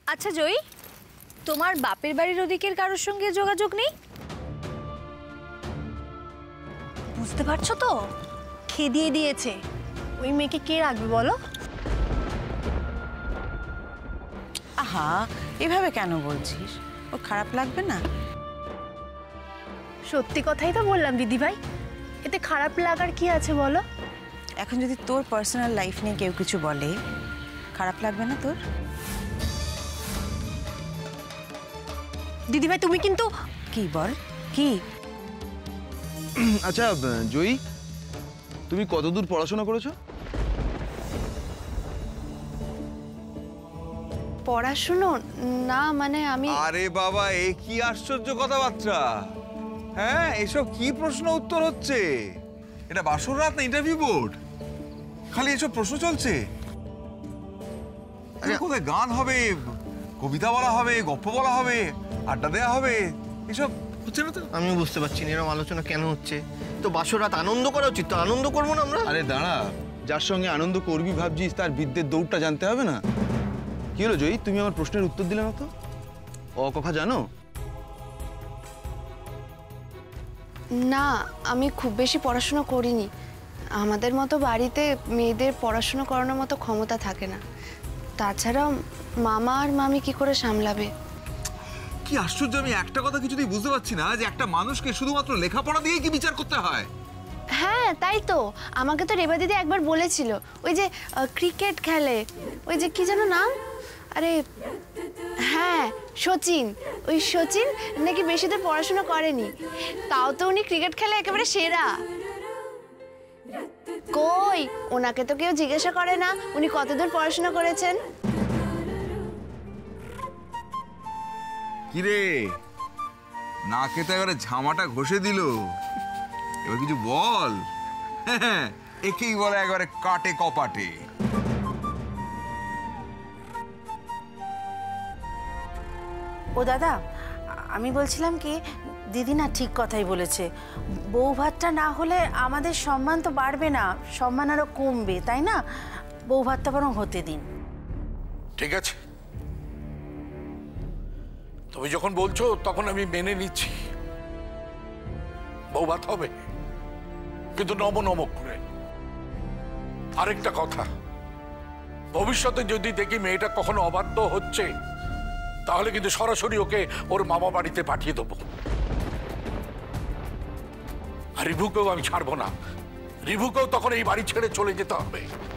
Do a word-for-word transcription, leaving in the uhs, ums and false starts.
আচ্ছা জয়ী, তোমার বাপের বাড়ির ওদিকের কারোর সঙ্গে যোগাযোগ নেই? বুঝতে পারছো তো, খেদিয়ে দিয়েছে। ওই মেয়েকে কে রাখবে বলো? আহা, এভাবে কেন বলছিস? ও খারাপ লাগবে না? সত্যি কথাই তো বললাম দিদি ভাই, এতে খারাপ লাগার কি আছে বলো? এখন যদি তোর পার্সোনাল লাইফ নিয়ে কেউ কিছু বলে, খারাপ লাগবে না তোর? দিদি ভাই তুমি কিন্তু কি বল, কি? আচ্ছা জয়ী, তুমি কতদূর পড়াশোনা করেছো? পড়াশুনো না, মানে আমি। আরে বাবা, এ কি আশ্চর্য কথাবার্তা! হ্যাঁ, এসব কি প্রশ্ন উত্তর হচ্ছে? এটা বাসর রাত না ইন্টারভিউ বোর্ড? খালি এসব প্রশ্ন চলছে। আরে কোথায় গান হবে, কবিতা বলা হবে, গল্প বলা হবে, আড্ডা দেওয়া হবে, এসব হচ্ছে না তো? আমিও বুঝতে পারছি না এরকম আলোচনা কেন হচ্ছে। তো বাসর রাত আনন্দ করা উচিত, তো আনন্দ করবো না আমরা? আরে দাঁড়া, যার সঙ্গে আনন্দ করবি ভাবছিস তার বিদ্যের দৌড়টা জানতে হবে না? কি হলো জয়ী, তুমি আমার প্রশ্নের উত্তর দিলে না তো? অ কথা জানো? না, আমি খুব বেশি পড়াশোনা করিনি। আমাদের মতো বাড়িতে মেয়েদের পড়াশোনা করানোর মতো ক্ষমতা থাকে না। তাছাড়া মামা আর মামি কি করে সামলাবে? কি আশ্চর্য! আমি একটা কথা কিছুতেই বুঝতে পারছি না, যে একটা মানুষকে শুধুমাত্র লেখাপড়া দিয়েই কি বিচার করতে হয়? হ্যাঁ তাই তো, আমাকে তো রেবা দিদি একবার বলেছিল, ওই যে ক্রিকেট খেলে, ওই যে কি যেন নাম, আরে হ্যাঁ সচিন, ওই সচিন নাকি বেশি দূর পড়াশোনা করেনি, তাও তো উনি ক্রিকেট খেলে একেবারে সেরা। কই, ওনাকে তো কেউ জিজ্ঞাসা করে না উনি কতদূর পড়াশোনা করেছেন। কিরে, নাকে তো এবারে ঝামাটা ঘষে দিল, এবার কিছু বল। একেই বলে একবারে কাটে কপাটে। ও দাদা, আমি বলছিলাম কি, দিদি না ঠিক কথাই বলেছে। বউ ভাতটা না হলে আমাদের সম্মান তো বাড়বে না, সম্মান আরো কমবে, তাই না? বউ ভাতটা বরং হতে দিন। ঠিক আছে, তুমি যখন বলছো তখন আমি মেনে নিচ্ছি, বউ ভাত হবে, কিন্তু নম নম করে। আরেকটা কথা, ভবিষ্যতে যদি দেখি মেয়েটা কখনো অবাধ্য হচ্ছে, তাহলে কিন্তু সরাসরি ওকে ওর মামা বাড়িতে পাঠিয়ে দেবো। আর রিভুকেও আমি ছাড়বো না, রিভুকেও তখন এই বাড়ি ছেড়ে চলে যেতে হবে।